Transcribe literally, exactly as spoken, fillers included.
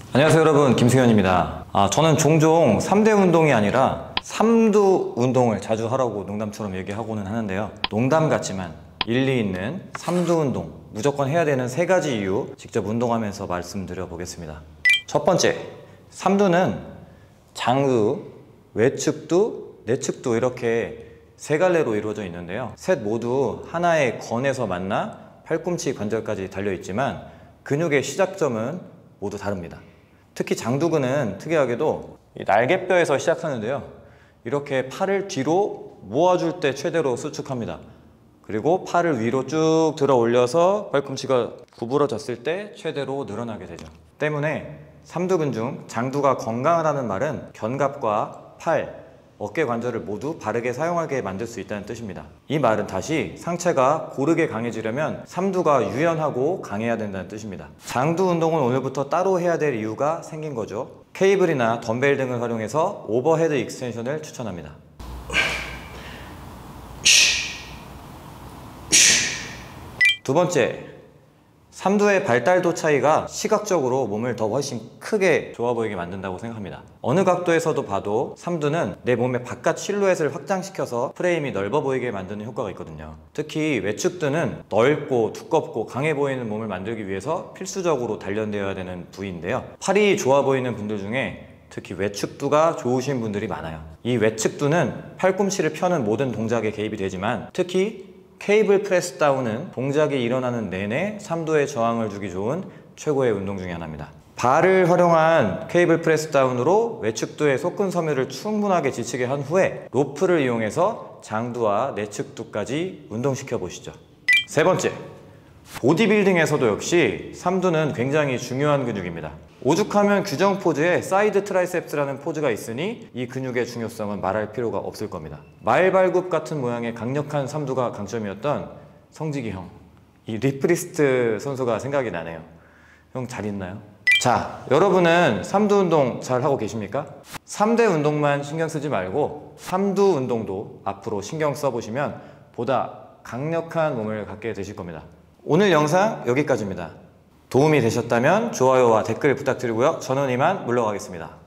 안녕하세요 여러분, 김승현입니다. 아, 저는 종종 삼 대 운동이 아니라 삼두 운동을 자주 하라고 농담처럼 얘기하고는 하는데요, 농담 같지만 일리 있는 삼두 운동, 무조건 해야 되는 세 가지 이유 직접 운동하면서 말씀드려 보겠습니다. 첫 번째, 삼두는 장두, 외측두, 내측두 이렇게 세 갈래로 이루어져 있는데요, 셋 모두 하나의 건에서 만나 팔꿈치 관절까지 달려있지만 근육의 시작점은 모두 다릅니다. 특히 장두근은 특이하게도 이 날개뼈에서 시작하는데요, 이렇게 팔을 뒤로 모아줄 때 최대로 수축합니다. 그리고 팔을 위로 쭉 들어 올려서 팔꿈치가 구부러졌을 때 최대로 늘어나게 되죠. 때문에 삼두근 중 장두가 건강하다는 말은 견갑과 팔, 어깨 관절을 모두 바르게 사용하게 만들 수 있다는 뜻입니다. 이 말은 다시 상체가 고르게 강해지려면 삼두가 유연하고 강해야 된다는 뜻입니다. 장두 운동은 오늘부터 따로 해야 될 이유가 생긴 거죠. 케이블이나 덤벨 등을 활용해서 오버헤드 익스텐션을 추천합니다. 두 번째, 삼두의 발달도 차이가 시각적으로 몸을 더 훨씬 크게 좋아 보이게 만든다고 생각합니다. 어느 각도에서도 봐도 삼두는 내 몸의 바깥 실루엣을 확장시켜서 프레임이 넓어 보이게 만드는 효과가 있거든요. 특히 외측두는 넓고 두껍고 강해 보이는 몸을 만들기 위해서 필수적으로 단련되어야 되는 부위인데요, 팔이 좋아 보이는 분들 중에 특히 외측두가 좋으신 분들이 많아요. 이 외측두는 팔꿈치를 펴는 모든 동작에 개입이 되지만 특히 케이블 프레스 다운은 동작이 일어나는 내내 삼두에 저항을 주기 좋은 최고의 운동 중에 하나입니다. 발을 활용한 케이블 프레스 다운으로 외측두의 속근 섬유를 충분하게 지치게 한 후에 로프를 이용해서 장두와 내측두까지 운동시켜 보시죠. 세 번째, 보디빌딩에서도 역시 삼두는 굉장히 중요한 근육입니다. 오죽하면 규정 포즈에 사이드 트라이셉스라는 포즈가 있으니 이 근육의 중요성은 말할 필요가 없을 겁니다. 말발굽 같은 모양의 강력한 삼두가 강점이었던 성직이 형, 이 리프리스트 선수가 생각이 나네요. 형 잘 있나요? 자, 여러분은 삼두 운동 잘 하고 계십니까? 삼 대 운동만 신경 쓰지 말고 삼두 운동도 앞으로 신경 써보시면 보다 강력한 몸을 갖게 되실 겁니다. 오늘 영상 여기까지입니다. 도움이 되셨다면 좋아요와 댓글 부탁드리고요, 저는 이만 물러가겠습니다.